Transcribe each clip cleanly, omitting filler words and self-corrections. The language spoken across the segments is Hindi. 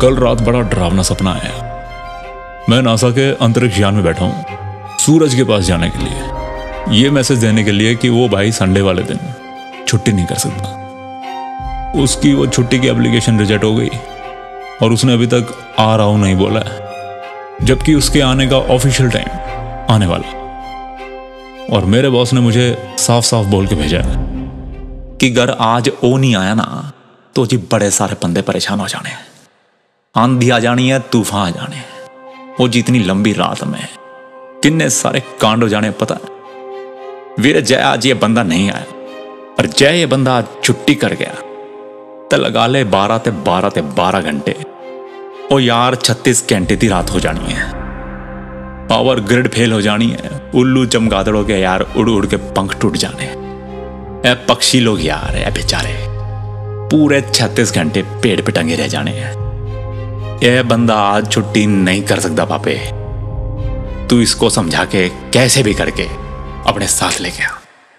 कल रात बड़ा डरावना सपना आया। मैं नासा के अंतरिक्ष यान में बैठा हूँ सूरज के पास जाने के लिए, ये मैसेज देने के लिए कि वो भाई संडे वाले दिन छुट्टी नहीं कर सकता। उसकी वो छुट्टी की एप्लीकेशन रिजेक्ट हो गई और उसने अभी तक आ रहा हूं नहीं बोला है, जबकि उसके आने का ऑफिशियल टाइम आने वाला। और मेरे बॉस ने मुझे साफ साफ बोल के भेजा है कि अगर आज वो नहीं आया ना तो जी बड़े सारे बंदे परेशान हो जाने, आंधी आ जानी है, तूफान आ जाने, वो जितनी लंबी रात में किन्ने सारे कांड हो जाने पता है। वीर जय आज ये बंदा नहीं आया और जय ये बंदा आज छुट्टी कर गया तो लगा ले 12 घंटे ओ यार 36 घंटे की रात हो जानी है, पावर ग्रिड फेल हो जानी है, उल्लू चमगादड़ों के यार उड़ उड़ के पंख टूट जाने, ए पक्षी लोग यार ए बेचारे पूरे 36 घंटे पेड़ पे टंगे रह जाने हैं। यह बंदा आज छुट्टी नहीं कर सकता पापे, तू इसको समझा के कैसे भी करके अपने साथ ले गया।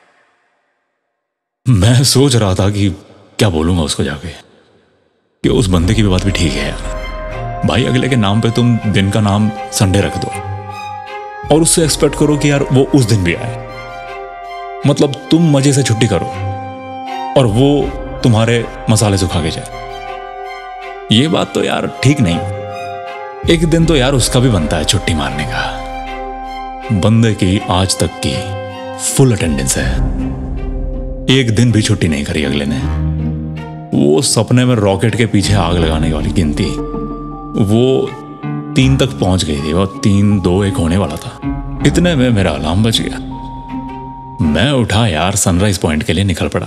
मैं सोच रहा था कि क्या बोलूंगा उसको जाके कि उस बंदे की भी बात भी ठीक है यार भाई, अगले के नाम पे तुम दिन का नाम संडे रख दो और उससे एक्सपेक्ट करो कि यार वो उस दिन भी आए। मतलब तुम मजे से छुट्टी करो और वो तुम्हारे मसाले सुखा के जाए। ये बात तो यार ठीक नहीं। एक दिन तो यार उसका भी बनता है छुट्टी मारने का। बंदे की आज तक की फुल अटेंडेंस है, एक दिन भी छुट्टी नहीं करी अगले ने। वो सपने में रॉकेट के पीछे आग लगाने वाली गिनती वो 3 तक पहुंच गई थी, वो 3, 2, 1 होने वाला था। इतने में मेरा अलार्म बज गया। मैं उठा यार, सनराइज पॉइंट के लिए निकल पड़ा।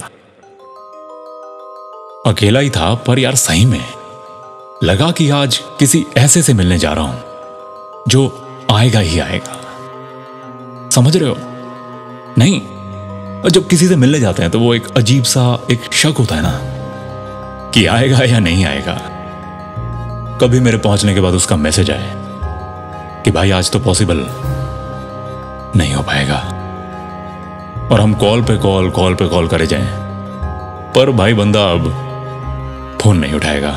अकेला ही था पर यार सही में लगा कि आज किसी ऐसे से मिलने जा रहा हूं जो आएगा ही आएगा। समझ रहे हो? नहीं, जब किसी से मिलने जाते हैं तो वो एक अजीब सा एक शक होता है ना कि आएगा या नहीं आएगा। कभी मेरे पहुंचने के बाद उसका मैसेज आए कि भाई आज तो पॉसिबल नहीं हो पाएगा, और हम कॉल पे कॉल करे जाएं, पर भाई बंदा अब फोन नहीं उठाएगा।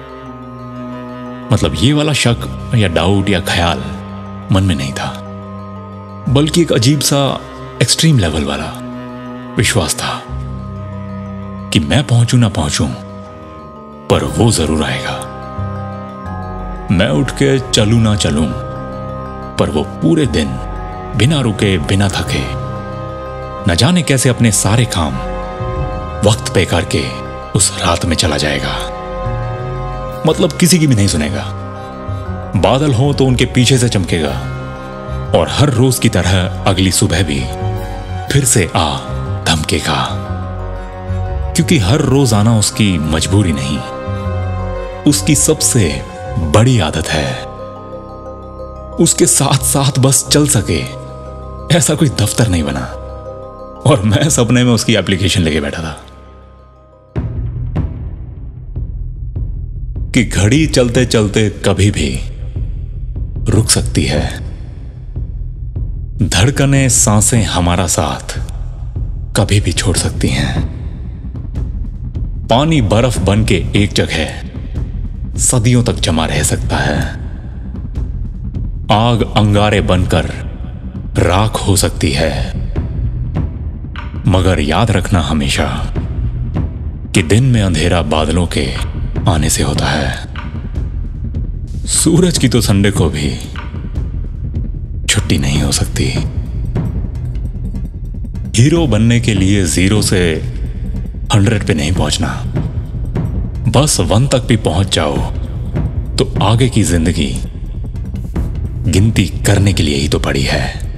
मतलब ये वाला शक या डाउट या ख्याल मन में नहीं था, बल्कि एक अजीब सा एक्सट्रीम लेवल वाला विश्वास था कि मैं पहुंचूं ना पहुंचूं पर वो जरूर आएगा। मैं उठ के चलूं ना चलूं पर वो पूरे दिन बिना रुके बिना थके न जाने कैसे अपने सारे काम वक्त पे करके उस रात में चला जाएगा। मतलब किसी की भी नहीं सुनेगा। बादल हो तो उनके पीछे से चमकेगा और हर रोज की तरह अगली सुबह भी फिर से आ धमकेगा, क्योंकि हर रोज आना उसकी मजबूरी नहीं, उसकी सबसे बड़ी आदत है। उसके साथ साथ बस चल सके ऐसा कोई दफ्तर नहीं बना। और मैं सपने में उसकी एप्लीकेशन लेके बैठा था कि घड़ी चलते चलते कभी भी रुक सकती है, धड़कनें सांसें हमारा साथ कभी भी छोड़ सकती हैं। पानी बर्फ बन के एक जगह सदियों तक जमा रह सकता है, आग अंगारे बनकर राख हो सकती है, मगर याद रखना हमेशा कि दिन में अंधेरा बादलों के आने से होता है। सूरज की तो संडे को भी छुट्टी नहीं हो सकती। हीरो बनने के लिए 0 से 100 पे नहीं पहुंचना, बस 1 तक भी पहुंच जाओ तो आगे की जिंदगी गिनती करने के लिए ही तो पड़ी है।